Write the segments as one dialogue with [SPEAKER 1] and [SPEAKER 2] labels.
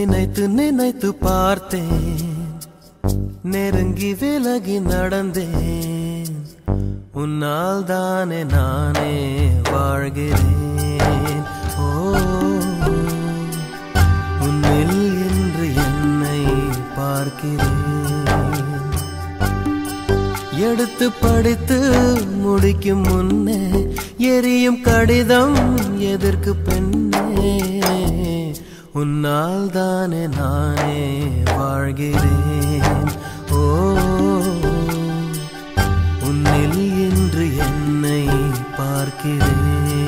[SPEAKER 1] நினைத்து நினைத்து பார்த்தேன், நெருங்கி விலகி நடந்தேன். உன்னால் தானே நானே வாழ்கிறேன். ஓ, உன்னில் என்று என்னை பார்க்கிறேன். எடுத்து படித்து முடிக்கும் முன்னே எரியும் கடிதம் எதற்கு பெண்ணே? உன்னால் தானே நானே வாழ்கிறேன். ஓ, உன்னில் என்று என்னை பார்க்கிறேன்.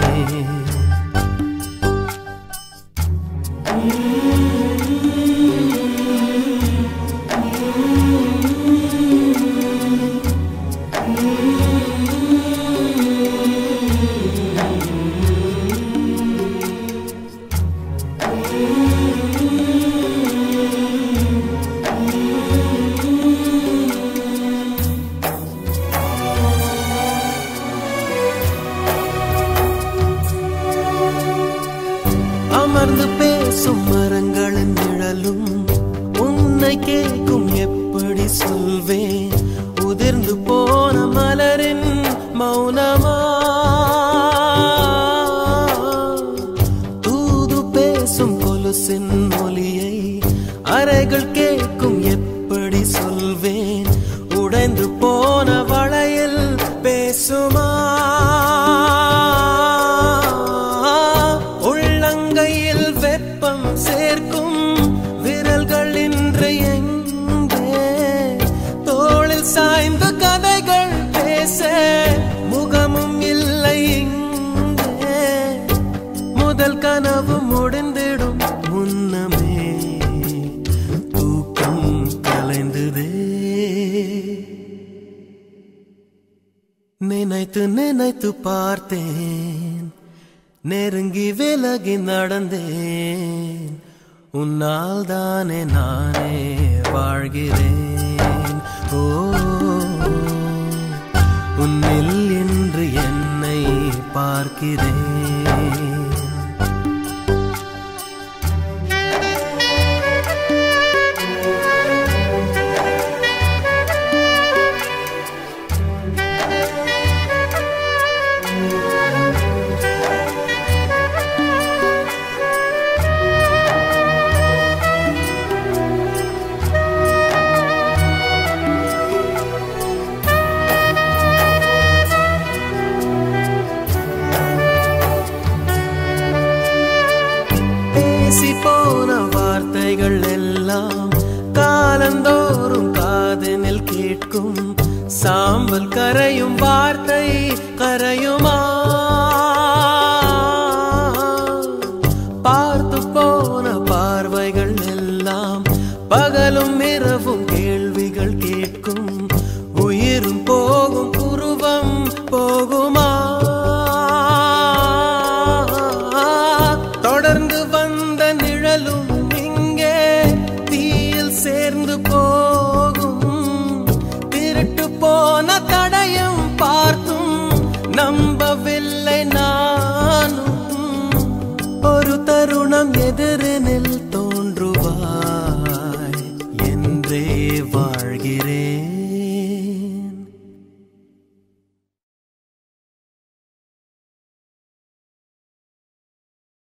[SPEAKER 1] அமர்ந்து பேசும் மரங்களின் நிழலும் உன்னை கேட்கும், எப்படி சொல்வேன்? உதிர்ந்து போன மலரின் மௌனமா? தூது பேசும் கொலுசின் ஒலியை அறைகள் கேட்கும், எப்படி சொல்வேன்? உடைந்து போன வளையல் பேசுமா? உள்ளங்கையில் வெப்பம் சேர்க்கும் விரல்கள் இன்று எங்கே? தோளில் சாய்ந்து கதைகள் பேச முகமும் இல்லை இங்கே. முதல் கனவு முடிந்திடும் முன்னமே தூக்கம் கலைந்ததே. நினைத்து நினைத்து பார்த்தேன், நெருங்கி விலகி நடந்தேன். உன்னால் தானே நானே வாழ்கிறேன். ஓ, உன்னில் என்று என்னை பார்க்கிறேன். போன வார்த்தைகள் எல்லாம் காலந்தோறும் காதனில் கேட்கும். சாம்பல் கரையும் வார்த்தை கரையுமா? பார்த்து போன பார்வைகள் எல்லாம் பகலும் இரவும் கேள்விகள் கேட்கும். உயிரும் போகும் புருவம் போகுமா? தொடர்ந்து வந்த நிழலும் இங்கே தீயில் சேர்ந்து போகும். திருட்டு போன தடையும் பார்த்தும் நம்பவில்லை நானும். ஒரு தருணம் எதிரினில்